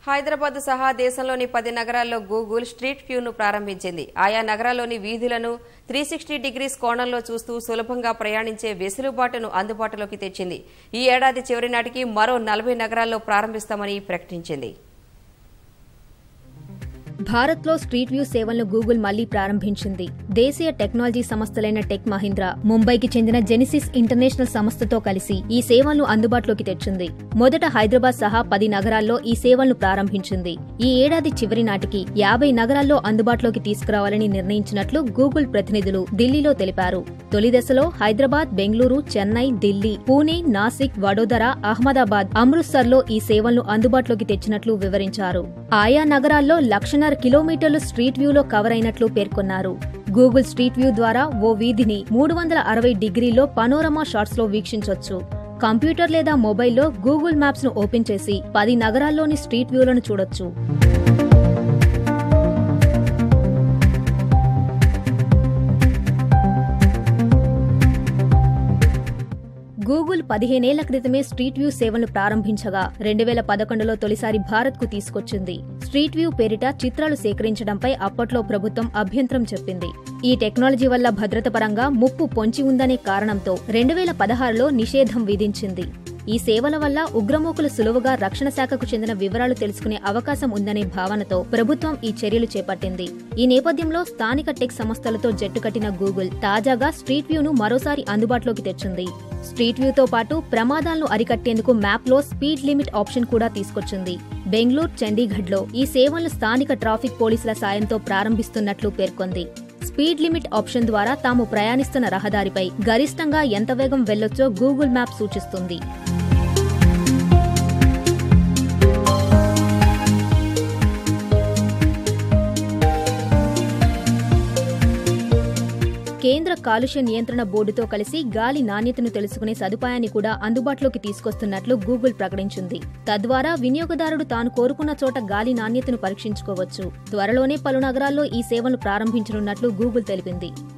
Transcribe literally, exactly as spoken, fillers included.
హైదరాబాద్ సహా దేశంలోని పది నగరాల్లో గూగుల్ స్ట్రీట్ వ్యూను ప్రారంభించింది. ఆయా నగరాల్లోని వీధులను త్రీ సిక్స్టీ డిగ్రీస్ కోణంలో చూస్తూ సులభంగా ప్రయాణించే వెసులుబాటును అందుబాటులోకి తెచ్చింది. ఈ ఏడాది చివరి నాటికి మరో నలభై నగరాల్లో ప్రారంభిస్తామని ప్రకటించింది. భారత్లో స్ట్రీట్ వ్యూ సేవలను గూగుల్ మళ్లీ ప్రారంభించింది. దేశీయ టెక్నాలజీ సంస్థలైన టెక్ మహీంద్రా, ముంబైకి చెందిన జెనిసిస్ ఇంటర్నేషనల్ సంస్థతో కలిసి ఈ సేవలను అందుబాటులోకి తెచ్చింది. మొదట హైదరాబాద్ సహా పది నగరాల్లో ఈ సేవలను ప్రారంభించింది. ఈ ఏడాది చివరి నాటికి యాభై నగరాల్లో అందుబాటులోకి తీసుకురావాలని నిర్ణయించినట్లు గూగుల్ ప్రతినిధులు ఢిల్లీలో తెలిపారు. తొలి దశలో హైదరాబాద్, బెంగళూరు, చెన్నై, ఢిల్లీ, పూణే, నాసిక్, వడోదర, అహ్మదాబాద్, అమృత్సర్లో ఈ సేవలను అందుబాటులోకి తెచ్చినట్లు వివరించారు. ఆయా నగరాల్లో లక్షన్నర కిలోమీటర్లు స్ట్రీట్ వ్యూలో కవర్ అయినట్లు పేర్కొన్నారు. గూగుల్ స్ట్రీట్ వ్యూ ద్వారా ఓ వీధిని మూడు వందల అరవై డిగ్రీల్లో పనోరమా షాట్స్ లో వీక్షించొచ్చు. కంప్యూటర్ లేదా మొబైల్లో గూగుల్ మ్యాప్స్ ను ఓపెన్ చేసి పది నగరాల్లోని స్ట్రీట్ వ్యూలను చూడొచ్చు. గూగుల్ పదిహేనేళ్ల క్రితమే స్ట్రీట్ వ్యూ సేవలను ప్రారంభించగా రెండు వేల పదకొండులో తొలిసారి భారత్కు తీసుకొచ్చింది. స్ట్రీట్ వ్యూ పేరిట చిత్రాలు సేకరించడంపై అప్పట్లో ప్రభుత్వం అభ్యంతరం చెప్పింది. ఈ టెక్నాలజీ వల్ల భద్రత పరంగా ముప్పు పొంచి ఉందనే కారణంతో రెండు వేల పదహారులో నిషేధం విధించింది. ఈ సేవల వల్ల ఉగ్రమూకలు సులువుగా రక్షణ శాఖకు చెందిన వివరాలు తెలుసుకునే అవకాశం ఉందనే భావనతో ప్రభుత్వం ఈ చర్యలు చేపట్టింది. ఈ నేపథ్యంలో స్థానిక టెక్ సంస్థలతో జట్టుకట్టిన గూగుల్ తాజాగా స్ట్రీట్ వ్యూను మరోసారి అందుబాటులోకి తెచ్చింది. స్ట్రీట్ వ్యూతో పాటు ప్రమాదాలను అరికట్టేందుకు మ్యాప్లో స్పీడ్ లిమిట్ ఆప్షన్ కూడా తీసుకొచ్చింది. బెంగళూరు, చండీగఢ్లో ఈ సేవలను స్థానిక ట్రాఫిక్ పోలీసుల సాయంతో ప్రారంభిస్తున్నట్లు పేర్కొంది. స్పీడ్ లిమిట్ ఆప్షన్ ద్వారా తాము ప్రయాణిస్తున్న రహదారిపై గరిష్టంగా ఎంత వేగం వెళ్లొచ్చో గూగుల్ మ్యాప్ సూచిస్తుంది. కేంద్ర కాలుష్య నియంత్రణ బోర్డుతో కలిసి గాలి నాణ్యతను తెలుసుకునే సదుపాయాన్ని కూడా అందుబాటులోకి తీసుకొస్తున్నట్లు గూగుల్ ప్రకటించింది. తద్వారా వినియోగదారుడు తాను కోరుకున్న చోట గాలి నాణ్యతను పరీక్షించుకోవచ్చు. త్వరలోనే పలు నగరాల్లో ఈ సేవను ప్రారంభించనున్నట్లు గూగుల్ తెలిపింది.